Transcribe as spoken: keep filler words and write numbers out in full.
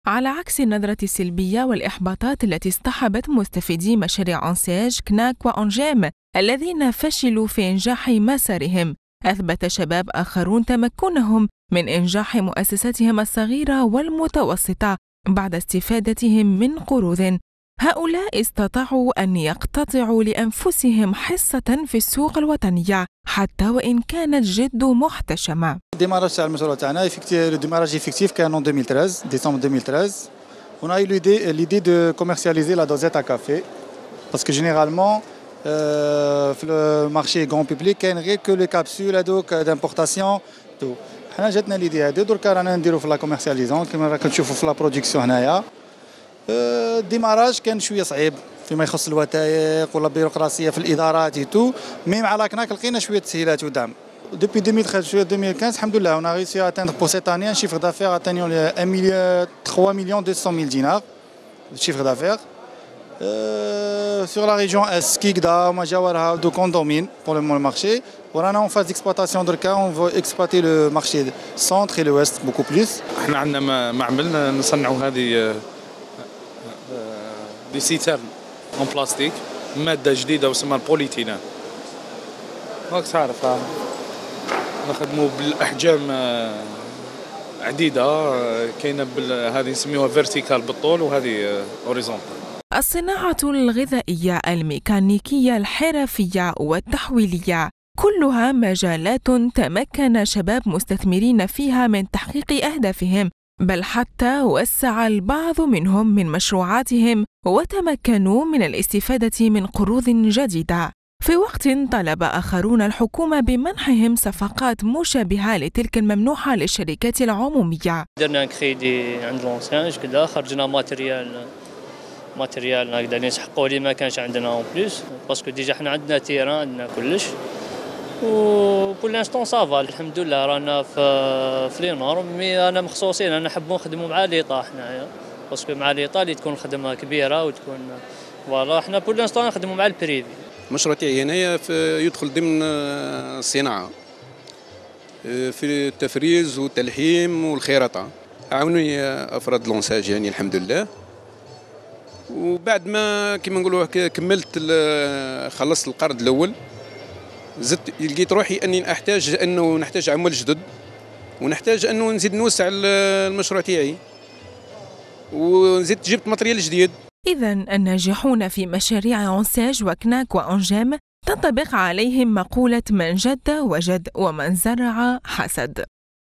على عكس النظرة السلبية والإحباطات التي اصطحبت مستفيدي مشاريع أنساج، كناك وأنجام الذين فشلوا في إنجاح مسارهم، أثبت شباب آخرون تمكنهم من إنجاح مؤسساتهم الصغيرة والمتوسطة بعد استفادتهم من قروض. هؤلاء استطاعوا أن يقتطعوا لأنفسهم حصة في السوق الوطنية حتى وإن كانت جد محتشمة. الديماراج تاع المشروع تاعنا لو ديماراج إفكتيف كان en deux mille treize décembre deux mille treize. On a eu l'idée l'idée de commercialiser la dosette à café parce que généralement في المارشي grand public كاين غير que les capsules هذوك d'importation tout. حنا جاتنا ليدي هذه دركا رانا نديرو في لا كوميرسياليزون كما راكم تشوفوا في لا برودكسيون هنايا. الديماراج كان شويه صعيب فيما يخص الوثائق ولا البيروقراطيه في الادارات تو مي مع لاكناك لقينا شويه تسهيلات ودعم. Depuis deux mille treize jusqu'à deux mille quinze, alhamdoulilah, on a réussi à atteindre pour cette année un chiffre d'affaires atteignant trois millions deux cent mille dinars de chiffre d'affaires. Euh, sur la région Est, Kikda, Majawarha, donc on domine pour le marché. Voilà, on est en phase d'exploitation de cas, on va exploiter le marché centre et l'ouest beaucoup plus. احنا عندنا معمل نصنعوا هذه دي سيترن اون بلاستيك، ماده جديده واسمها البوليتينان. راك تعرف نخدموا بالاحجام عديده، كاينه هذه نسميوها فيرتيكال بالطول وهذه اوريزونتال. الصناعة الغذائية، الميكانيكية، الحرفية والتحويلية كلها مجالات تمكن شباب مستثمرين فيها من تحقيق أهدافهم، بل حتى وسع البعض منهم من مشروعاتهم وتمكنوا من الاستفادة من قروض جديدة، في وقت طلب آخرون الحكومة بمنحهم صفقات مشابهة لتلك الممنوحة للشركات العمومية. درنا كريدي عند لونسانج كذا، خرجنا ماتريال ماتريال نقدر نسحقوا اللي ما كانش عندنا اون بليس باسكو ديجا حنا عندنا تيران عندنا كلش و بور لانستون صافا الحمد لله رانا في في لي نورم. مي انا مخصوصين انا نحبوا نخدموا مع ليطا حنايا باسكو مع ليطا اللي تكون خدمه كبيره وتكون فوالا. حنا بور لانستون نخدموا مع البريفي. المشروع تاعي هنايا يدخل ضمن الصناعه في التفريز والتلحيم والخيرطه. عاونوني افراد لونساج يعني الحمد لله. وبعد ما كما نقولوا كملت خلصت القرض الاول، زدت لقيت روحي اني احتاج انه نحتاج عمال جدد ونحتاج انه نزيد نوسع المشروع تاعي وزدت جبت ماتريال جديد. إذا الناجحون في مشاريع أنساج وكناك وأنجام تنطبق عليهم مقولة من جد وجد ومن زرع حسد.